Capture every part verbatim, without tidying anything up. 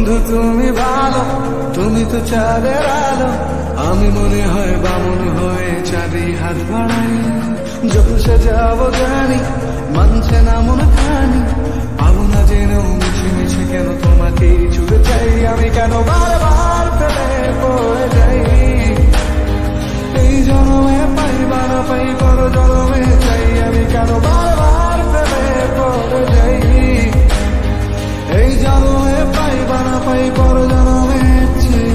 বন্ধু তুমি ভালো, তুমি তো চাঁদের আলো, আমি মনে হয় বামন হয়ে চাঁদে হাত বাড়াই। যখন সে যাবো জানি, মানছে না মন খানি, পাবো না জেনেও মিছে মিছে কেন তোমাকে ছুটে চাই। আমি কেন বারবার ফেলে পড়ে যাই, এই জন্মে পাই বা না পাই পর জন্মে চাই। আমি কেন বারবার ফেলে পড়ে যাই, এই জন্মে পাই বা না পাই পর জন্মে চাই।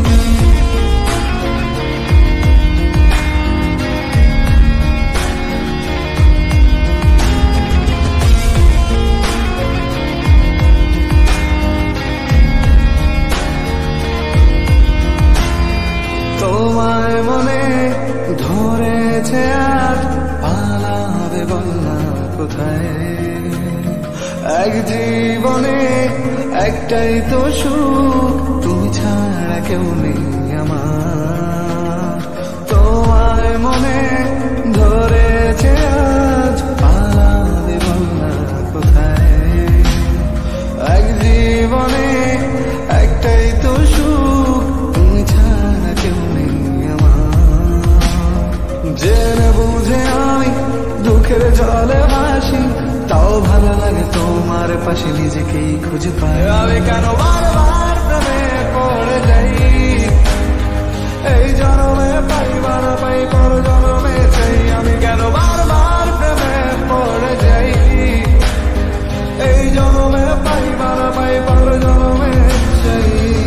তোমায় মনে ধরেছে আজ, পালাবে বলনা কোথায়। এক জীবনে একটাই তো সুখ, তুমি ছাড়া কেউ নেই আমার। তোমায় মনে ধরেছে আজ, পালাবে বলনা কোথায়। এক জীবনে একটাই তো সুখ, তুমি ছাড়া কেউ নেই আমার। জেনে বুঝে আমি দুঃখের জলে ভাসি, তাও ভালো লাগে তোমার পাশে নিজেকেই খুঁজে পাই। আমি কেন বারবার প্রেমে পড়ে যাই, এই জন্মে পাই বা না পাই পর জন্মে চাই। আমি কেন বারবার প্রেমে পড়ে যাই, এই জন্মে পাই বা না পাই পর জন্মে চাই।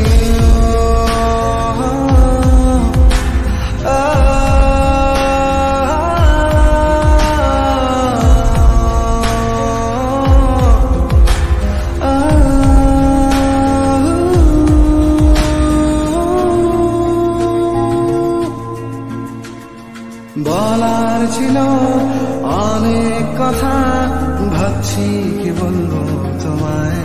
বলার ছিল অনেক কথা, ভাবছি কি বলবো তোমায়।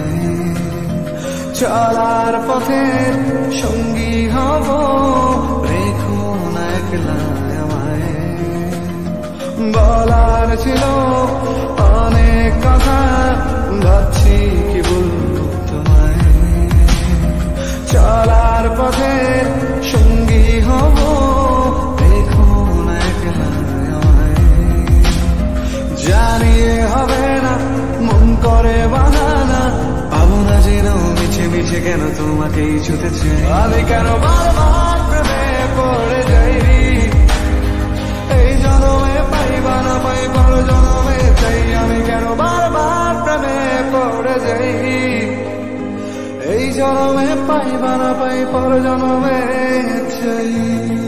চলার পথে সঙ্গী হব, রেখো না একলা আমায়। বলার ছিল অনেক কথা, ভাবছি কি বলবো তোমায়। চলার পথে সঙ্গী হব, জানিয়ে হবে না মন করে বাহানা, পাবো না জেনেও মিছে মিছে কেন তোমাকেই ছুতে চাই। আমি কেন বারবার প্রেমে পড়ে যাই, এই জন্মে পাই বা না পাই পর জন্মে চাই। আমি কেন বারবার প্রেমে পড়ে যাই, এই জন্মে পাই বা না পাই পর জন্মে চাই।